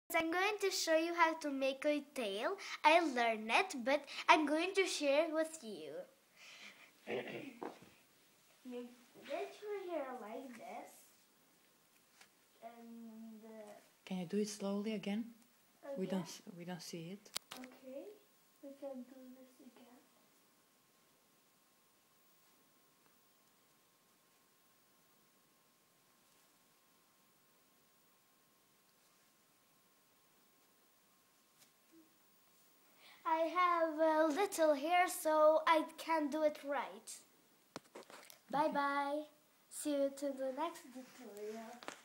I'm going to show you how to make a tail. I learned it, but I'm going to share it with you. You get your hair like this. And can you do it slowly again? okay. We don't see it. Okay, we can do this again. I have a little hair, so I can't do it right. Bye bye. See you to the next tutorial.